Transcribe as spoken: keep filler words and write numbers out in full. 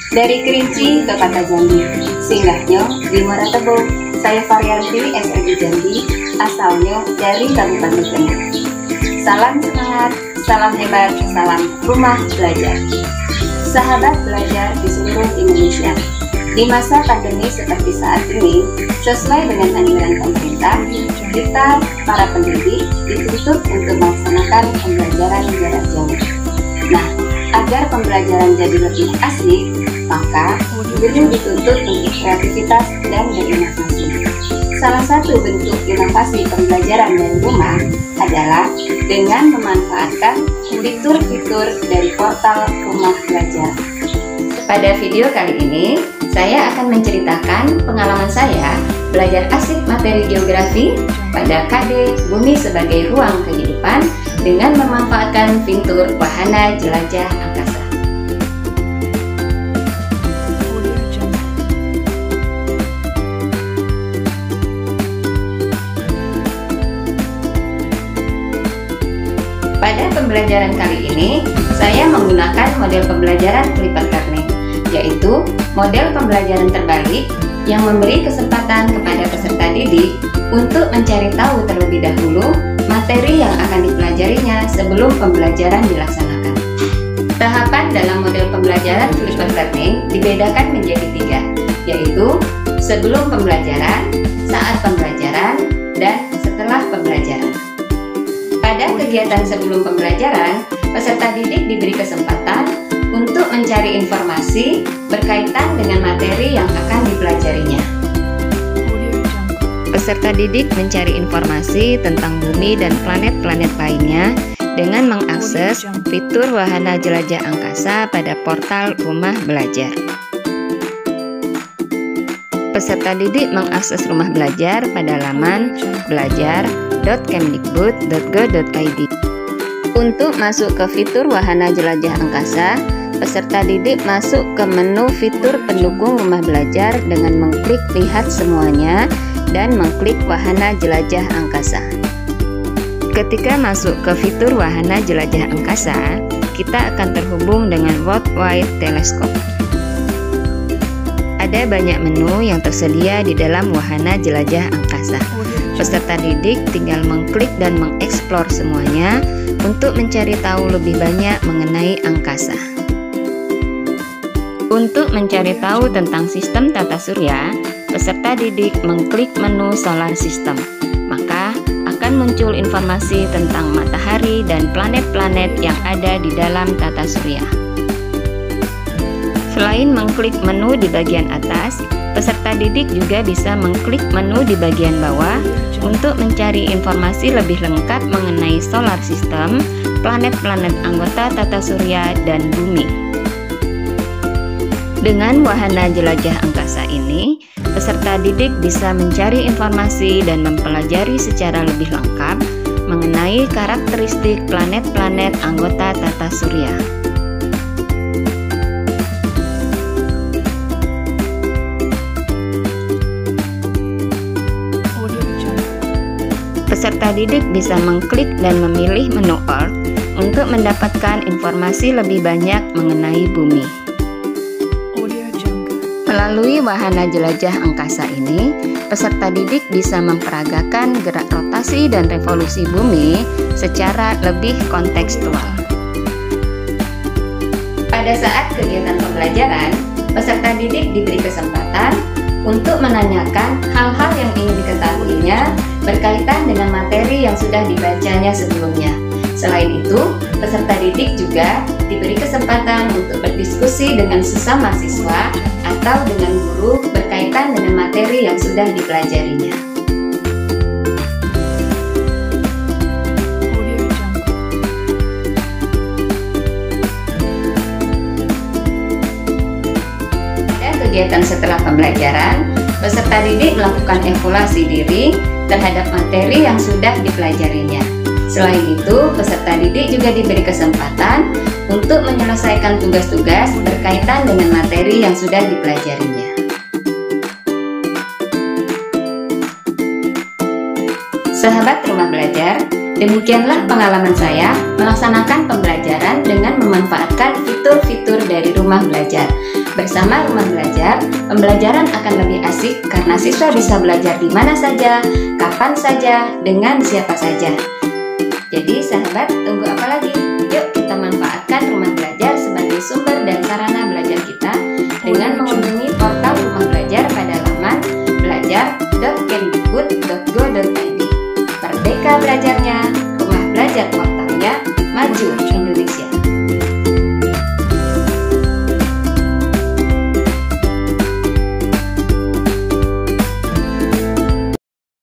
Dari Kerinci ke Kota Jambi, singgahnya di Muara Tebo. Saya Varianti S M I Jambi, asalnya dari Kabupaten Tengah. Salam semangat, salam hebat, salam rumah belajar. Sahabat belajar di seluruh Indonesia, di masa pandemi seperti saat ini, sesuai dengan anjuran pemerintah, kita para pendidik dituntut untuk melaksanakan pembelajaran jarak jauh. Nah, agar pembelajaran jadi lebih asik, maka guru dituntut untuk kreativitas dan berinovasi. Salah satu bentuk inovasi pembelajaran dari rumah adalah dengan memanfaatkan fitur-fitur dari portal Rumah Belajar. Pada video kali ini, saya akan menceritakan pengalaman saya belajar asik materi geografi pada K D Bumi sebagai Ruang Kehidupan dengan memanfaatkan fitur wahana jelajah angkasa. Pada pembelajaran kali ini, saya menggunakan model pembelajaran flipped learning, yaitu model pembelajaran terbalik yang memberi kesempatan kepada peserta didik untuk mencari tahu terlebih dahulu materi yang akan dipelajarinya sebelum pembelajaran dilaksanakan. Tahapan dalam model pembelajaran flipped learning dibedakan menjadi tiga, yaitu sebelum pembelajaran, saat pembelajaran, dan setelah pembelajaran. Pada kegiatan sebelum pembelajaran, peserta didik diberi kesempatan untuk mencari informasi berkaitan dengan materi yang akan dipelajarinya. Peserta didik mencari informasi tentang bumi dan planet-planet lainnya dengan mengakses fitur wahana jelajah angkasa pada portal Rumah Belajar. Peserta didik mengakses Rumah Belajar pada laman belajar dot kemdikbud dot go dot i d. Untuk masuk ke fitur wahana jelajah angkasa, peserta didik masuk ke menu fitur pendukung Rumah Belajar dengan mengklik lihat semuanya dan mengklik wahana jelajah angkasa. Ketika masuk ke fitur wahana jelajah angkasa, kita akan terhubung dengan World Wide Telescope. Ada banyak menu yang tersedia di dalam wahana jelajah angkasa. Peserta didik tinggal mengklik dan mengeksplor semuanya untuk mencari tahu lebih banyak mengenai angkasa. Untuk mencari tahu tentang sistem tata surya, peserta didik mengklik menu Solar System. Maka akan muncul informasi tentang matahari dan planet-planet yang ada di dalam tata surya. Selain mengklik menu di bagian atas, peserta didik juga bisa mengklik menu di bagian bawah untuk mencari informasi lebih lengkap mengenai solar system, planet-planet anggota tata surya, dan bumi. Dengan wahana jelajah angkasa ini, peserta didik bisa mencari informasi dan mempelajari secara lebih lengkap mengenai karakteristik planet-planet anggota tata surya. Peserta didik bisa mengklik dan memilih menu Earth untuk mendapatkan informasi lebih banyak mengenai bumi. Melalui wahana jelajah angkasa ini, peserta didik bisa memperagakan gerak rotasi dan revolusi bumi secara lebih kontekstual. Pada saat kegiatan pembelajaran, peserta didik diberi kesempatan untuk menanyakan hal-hal yang ingin diketahuinya berkaitan dengan materi yang sudah dibacanya sebelumnya. Selain itu, peserta didik juga diberi kesempatan untuk berdiskusi dengan sesama siswa atau dengan guru berkaitan dengan materi yang sudah dipelajarinya. Pada kegiatan setelah pembelajaran, peserta didik melakukan evaluasi diri terhadap materi yang sudah dipelajarinya. Selain itu, peserta didik juga diberi kesempatan untuk menyelesaikan tugas-tugas berkaitan dengan materi yang sudah dipelajarinya. Sahabat Rumah Belajar, demikianlah pengalaman saya melaksanakan pembelajaran dengan memanfaatkan fitur-fitur dari Rumah Belajar. Bersama Rumah Belajar, pembelajaran akan lebih asik karena siswa bisa belajar di mana saja, kapan saja, dengan siapa saja. Jadi sahabat, tunggu apa lagi? Yuk kita manfaatkan Rumah Belajar sebagai sumber dan sarana belajar kita dengan mengunjungi portal Rumah Belajar pada laman belajar dot kemdikbud dot go dot i d. Merdeka belajarnya, Rumah Belajar portalnya, maju Indonesia.